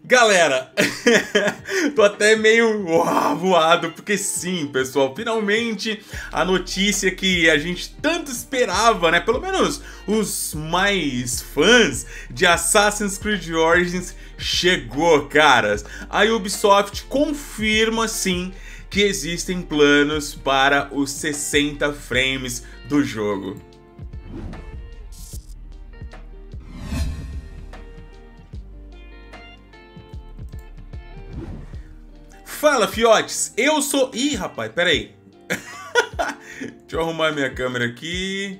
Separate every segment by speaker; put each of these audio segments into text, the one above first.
Speaker 1: Galera, tô até meio voado, porque sim, pessoal, finalmente a notícia que a gente tanto esperava, né, pelo menos os mais fãs de Assassin's Creed Origins chegou, caras. A Ubisoft confirma, sim, que existem planos para os 60 frames do jogo. Fala, fiotes, eu sou... Ih, rapaz, peraí. Deixa eu arrumar minha câmera aqui.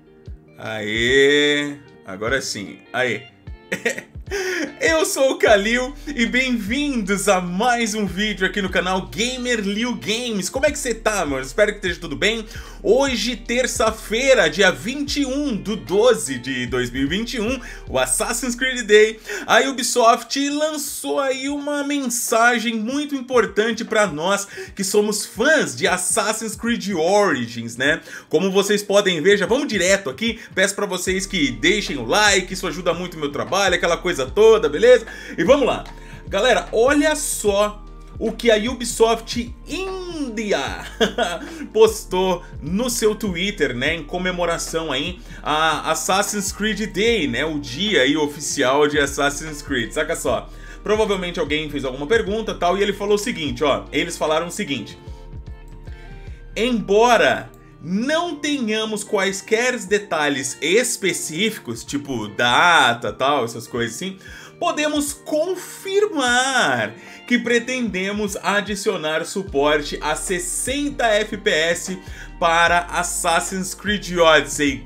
Speaker 1: Aê, agora sim, aê. Eu sou o Kalil e bem-vindos a mais um vídeo aqui no canal Gamer Liu Games. Como é que você tá, mano? Espero que esteja tudo bem. Hoje, terça-feira, dia 21/12 de 2021, o Assassin's Creed Day, a Ubisoft lançou aí uma mensagem muito importante pra nós que somos fãs de Assassin's Creed Origins, né? Como vocês podem ver, já vamos direto aqui. Peço pra vocês que deixem o like, isso ajuda muito o meu trabalho, aquela coisa toda, beleza? E vamos lá. Galera, olha só o que a Ubisoft India postou no seu Twitter, né, em comemoração aí a Assassin's Creed Day, né, o dia aí oficial de Assassin's Creed. Saca só, provavelmente alguém fez alguma pergunta tal, e ele falou o seguinte, ó, eles falaram o seguinte: embora não tenhamos quaisquer detalhes específicos, tipo data, tal, essas coisas assim, podemos confirmar que pretendemos adicionar suporte a 60 FPS para Assassin's Creed Odyssey.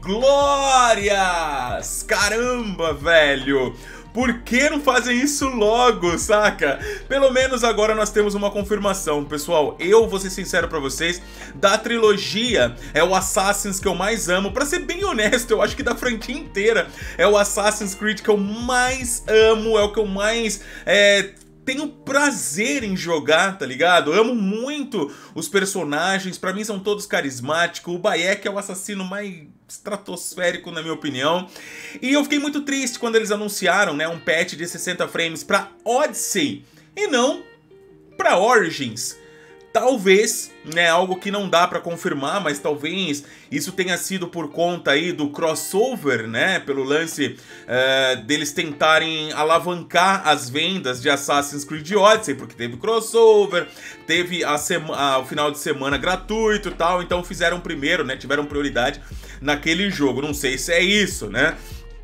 Speaker 1: Glórias! Caramba, velho! Por que não fazem isso logo, saca? Pelo menos agora nós temos uma confirmação. Pessoal, eu vou ser sincero pra vocês, da trilogia é o Assassin's que eu mais amo. Pra ser bem honesto, eu acho que da franquia inteira é o Assassin's Creed que eu mais amo, é o que eu mais tenho prazer em jogar, tá ligado? Eu amo muito os personagens, pra mim são todos carismáticos. O Bayek é o assassino mais estratosférico, na minha opinião. E eu fiquei muito triste quando eles anunciaram, né, um patch de 60 frames pra Odyssey e não pra Origins. Talvez, né, algo que não dá pra confirmar, mas talvez isso tenha sido por conta aí do crossover, né, pelo lance deles tentarem alavancar as vendas de Assassin's Creed Odyssey, porque teve crossover, teve o final de semana gratuito e tal, então fizeram primeiro, né, tiveram prioridade naquele jogo. Não sei se é isso, né?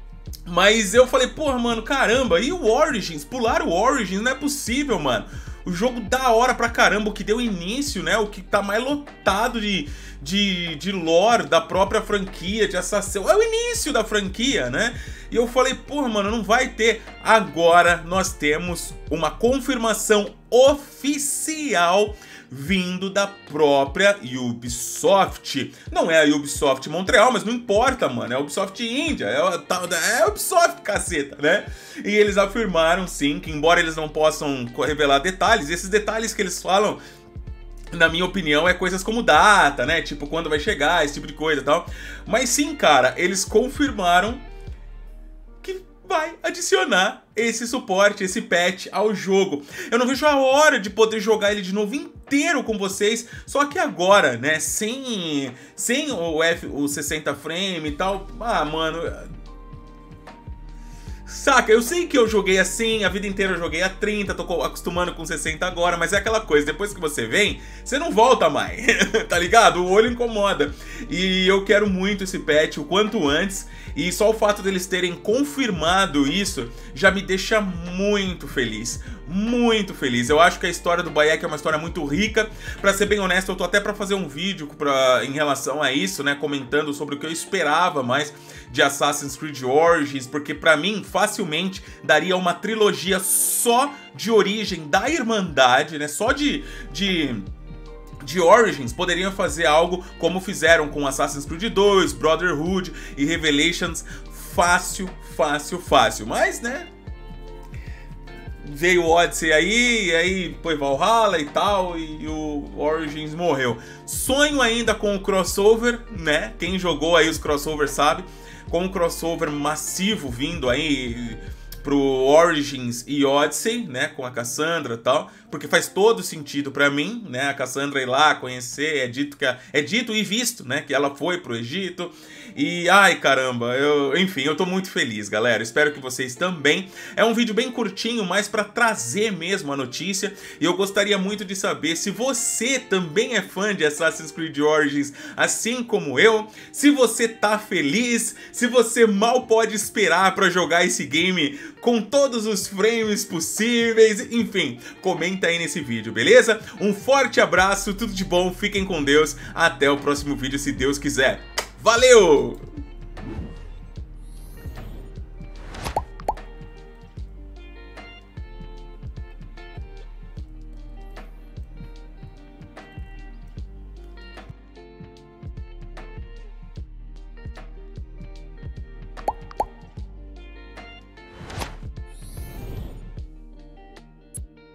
Speaker 1: Mas eu falei, porra, mano, caramba, e o Origins? Pular o Origins não é possível, mano. O jogo da hora pra caramba, o que deu início, né? O que tá mais lotado de lore da própria franquia, de Assassin's. É o início da franquia, né? E eu falei, porra, mano, não vai ter. Agora nós temos uma confirmação oficial vindo da própria Ubisoft. Não é a Ubisoft Montreal, mas não importa, mano. É a Ubisoft Índia. É a Ubisoft, caceta, né? E eles afirmaram, sim, que embora eles não possam revelar detalhes, esses detalhes que eles falam, na minha opinião, é coisas como data, né? Tipo, quando vai chegar, esse tipo de coisa e tal. Mas sim, cara, eles confirmaram que vai adicionar esse suporte, esse patch ao jogo. Eu não vejo a hora de poder jogar ele de novo inteiro com vocês, só que agora, né, sem o 60 frame e tal. Ah, mano, saca, eu sei que eu joguei assim, a vida inteira eu joguei a 30, tô acostumando com 60 agora, mas é aquela coisa, depois que você vem, você não volta mais, tá ligado? O olho incomoda. E eu quero muito esse patch o quanto antes, e só o fato deles terem confirmado isso já me deixa muito feliz. Muito feliz. Eu acho que a história do Bayek é uma história muito rica. Pra ser bem honesto, eu tô até pra fazer um vídeo em relação a isso, né, comentando sobre o que eu esperava mais de Assassin's Creed Origins, porque pra mim, facilmente, daria uma trilogia só de origem da Irmandade, né, só de Origins. Poderiam fazer algo como fizeram com Assassin's Creed 2, Brotherhood e Revelations. Fácil, fácil, fácil. Mas, né, veio o Odyssey aí, e aí foi Valhalla e tal, e o Origins morreu. Sonho ainda com o crossover, né? Quem jogou aí os crossovers sabe, com um crossover massivo vindo aí pro Origins e Odyssey, né, com a Cassandra e tal, porque faz todo sentido pra mim, né, a Cassandra ir lá conhecer, é dito e visto, né, que ela foi pro Egito, e ai caramba, enfim, eu tô muito feliz, galera, espero que vocês também. É um vídeo bem curtinho, mais pra trazer mesmo a notícia, e eu gostaria muito de saber se você também é fã de Assassin's Creed Origins, assim como eu, se você tá feliz, se você mal pode esperar pra jogar esse game com todos os frames possíveis, enfim, comenta aí nesse vídeo, beleza? Um forte abraço, tudo de bom, fiquem com Deus, até o próximo vídeo se Deus quiser. Valeu!